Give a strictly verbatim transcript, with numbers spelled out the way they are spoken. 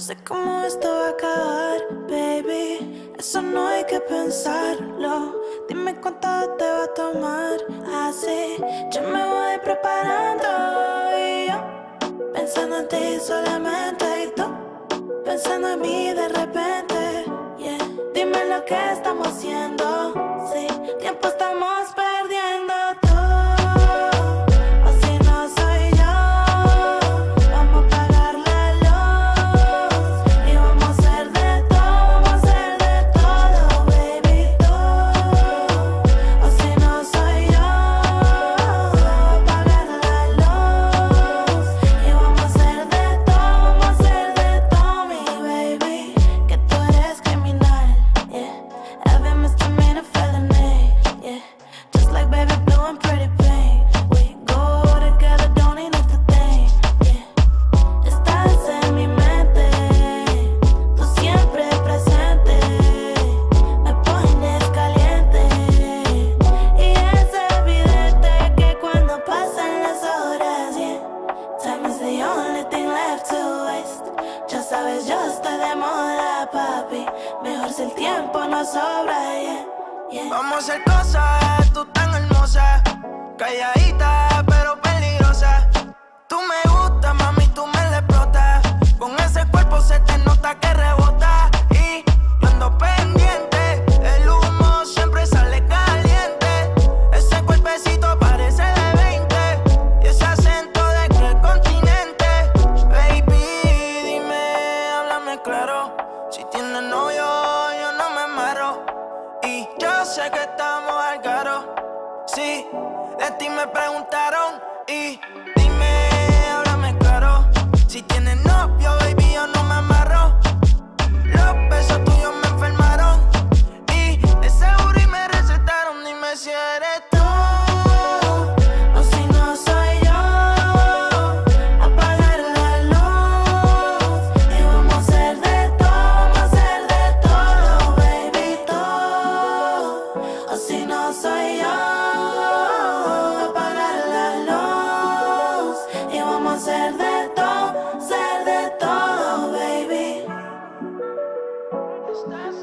sé cómo esto va a acabar, baby. Eso no hay que pensarlo. Dime cuánto te va a tomar. Así yo me voy preparando. Y yo pensando en ti solamente. Y tú pensando en mí de repente. Yeah. Dime lo que estamos haciendo. Sí, tiempo estamos perdiendo. Sabes, yo estoy de moda, papi. Mejor si el tiempo no sobra, yeah, yeah. Vamos a hacer cosas, tú tan hermosa, calladita pero peligrosa. Tú me gustas, mami, tú me le explotas. Con ese cuerpo se te nota que rebota. Y yo ando pendiente, el humo siempre sale caliente. Ese cuerpecito parece de veinte. Y ese acento de qué continente. Baby, claro, si tienes novio, yo no me muero. Y yo sé que estamos al caro. Sí, de ti me preguntaron. Y dime, háblame claro. Si tienes novio, baby, yo no me amarro. Los besos tuyos me enfermaron. Y de seguro y me recetaron. Dime si eres tú. Soy yo, apagar la luz y vamos a hacer de todo, ser de todo, baby.